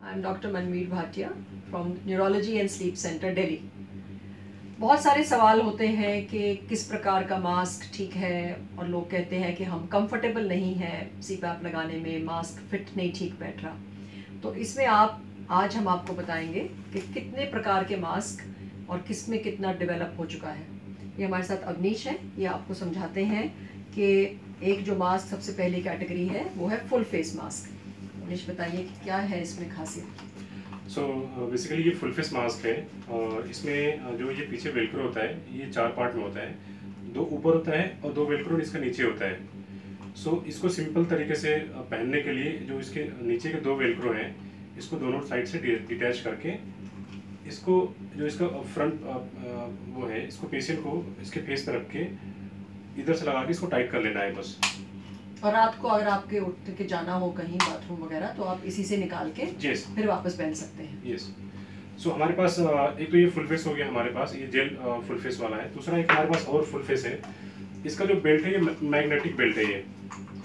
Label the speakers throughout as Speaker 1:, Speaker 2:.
Speaker 1: I am doctor Manmeet Bhatia from neurology and sleep centre Delhi. बहुत सारे सवाल होते हैं कि किस प्रकार का मास्क ठीक है, और लोग कहते हैं कि हम कंफर्टेबल नहीं हैं CPAP लगाने में, मास्क फिट नहीं ठीक बैठ रहा। तो इसमें आज हम आपको बताएंगे कि कितने प्रकार के मास्क और किस में कितना डेवलप हो चुका है। ये हमारे साथ अवनीश है, ये आपको समझाते हैं कि एक जो मास्क सबसे पहली कैटेगरी है वो है फुल फेस मास्क। अवनीश बताइए कि क्या है इसमें खासियत।
Speaker 2: बेसिकली ये फुल फेस मास्क है और इसमें जो ये पीछे वेलक्रो होता है ये 4 पार्ट में होता है, 2 ऊपर होता है और 2 वेलक्रो इसका नीचे होता है। इसको सिंपल तरीके से पहनने के लिए जो इसके नीचे के 2 वेलक्रो हैं इसको दोनों साइड से डिटैच करके इसको जो इसका फ्रंट वो है इसको पेशेंट को इसके फेस पर रख के इधर से लगा के इसको टाइट कर लेना है बस।
Speaker 1: और रात को अगर आपके उठ के जाना हो कहीं बाथरूम वगैरह तो आप इसी से निकाल के फिर वापस पहन सकते हैं।
Speaker 2: यस। हमारे पास एक तो ये फुल फेस हो गया, हमारे पास ये जेल फुल फेस वाला है। दूसरा एक हमारे पास और फुल फेस है, इसका जो बेल्ट है ये मैग्नेटिक बेल्ट है ये।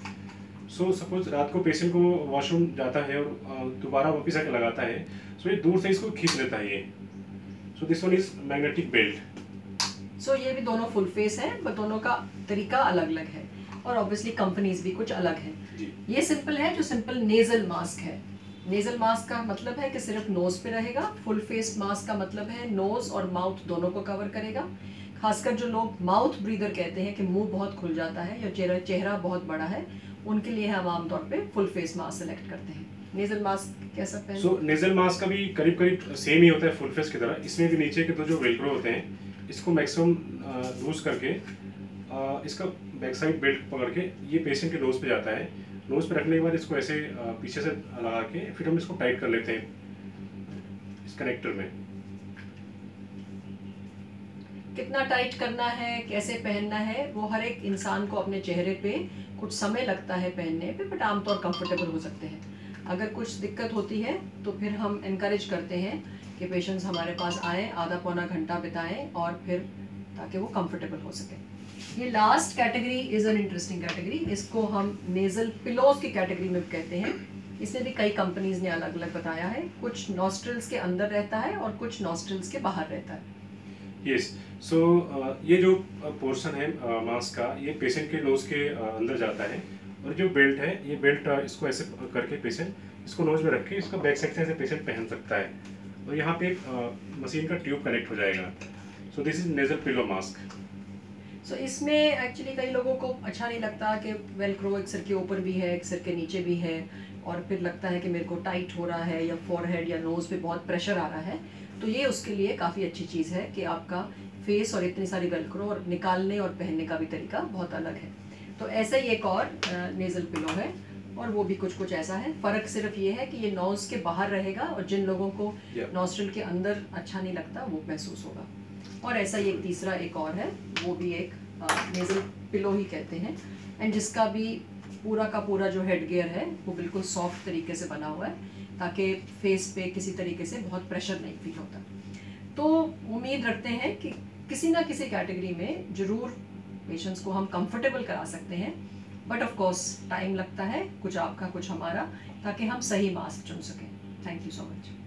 Speaker 2: सपोज रात को पेशेंट को वॉशरूम जाता है और दोबारा वापस आके लगाता है, ये दूर से इसको खींच लेता है ये। This one is magnetic belt.
Speaker 1: ये भी दोनों फुल फेस है, पर दोनों का तरीका अलग अलग है और ऑब्वियसली कंपनीज भी कुछ अलग है। ये सिंपल है, जो सिंपल नेजल मास्क है। नेजल मास्क का मतलब है कि सिर्फ नोज पे रहेगा। फुल फेस मास्क का मतलब है नोज और माउथ दोनों को कवर करेगा। खासकर जो लोग माउथ ब्रीदर कहते हैं कि मुंह बहुत खुल जाता है या चेहरा बहुत बड़ा है, उनके लिए हम आमतौर पे फुल फेस मास्क सेलेक्ट करते हैं। नेजल मास्क कैसा पहनते?
Speaker 2: नेजल मास्क का भी करीब करीब सेम ही होता है फुल फेस की तरह। इसमें भी नीचे के 2 जो वेलक्रो होते हैं इसको मैक्सिमम लूज करके इसका बैक साइड बेल्ट पकड़ के ये पेशेंट के नोज पे जाता है। नोज पे रखने के बाद इसको ऐसे पीछे से लगा के फिर हम इसको टाइट कर लेते हैं इस कनेक्टर में।
Speaker 1: कितना टाइट करना है, कैसे पहनना है, वो हर एक इंसान को अपने चेहरे पे कुछ समय लगता है पहनने पे, बट आमतौर कंफर्टेबल हो सकते हैं। अगर कुछ दिक्कत होती है तो फिर हम इनकरेज करते हैं कि पेशेंट्स हमारे पास आएँ, आधा पौना घंटा बिताएं और फिर ताकि वो कंफर्टेबल हो सके। ये last category is an interesting category. इसको हम नेज़ल पिलोज की कैटेगरी में कहते हैं। इसमें भी कई कंपनीज ने अलग अलग बताया है। कुछ नॉस्ट्रिल्स के अंदर रहता है और कुछ नॉस्ट्रिल्स के बाहर रहता है।
Speaker 2: यस। ये जो पोर्शन है मास्क का, ये पेशेंट के नोज के अंदर जाता है और जो बेल्ट है ये बेल्ट इसको ऐसे करके पेशेंट इसको नोज में रख के इसको बैक साइड से ऐसे पेशेंट पहन सकता है और यहाँ पे एक मशीन का ट्यूब कनेक्ट हो जाएगा। This is nasal pillow mask.
Speaker 1: इसमें एक्चुअली कई लोगों को अच्छा नहीं लगता कि वेलक्रो एक सिर के ऊपर भी है, एक सिर के नीचे भी है, और फिर लगता है कि मेरे को टाइट हो रहा है या फोरहेड या नोज पे बहुत प्रेशर आ रहा है। तो ये उसके लिए काफ़ी अच्छी चीज़ है कि आपका फेस और इतनी सारी वेलक्रो और निकालने और पहनने का भी तरीका बहुत अलग है। तो ऐसा ही एक और नेज़ल पिलो है और वो भी कुछ ऐसा है। फ़र्क सिर्फ ये है कि ये नोज के बाहर रहेगा और जिन लोगों को नॉस्ट्रिल के अंदर अच्छा नहीं लगता वो महसूस होगा। और ऐसा ही एक तीसरा एक और है, वो भी एक नेज़ल पिलो ही कहते हैं, एंड जिसका भी पूरा का पूरा जो हेड गियर है वो बिल्कुल सॉफ्ट तरीके से बना हुआ है ताकि फेस पे किसी तरीके से बहुत प्रेशर नहीं फील होता। तो उम्मीद रखते हैं कि किसी ना किसी कैटेगरी में ज़रूर पेशेंट्स को हम कंफर्टेबल करा सकते हैं, बट ऑफ कोर्स टाइम लगता है, कुछ आपका कुछ हमारा, ताकि हम सही मास्क चुन सकें। Thank you so much.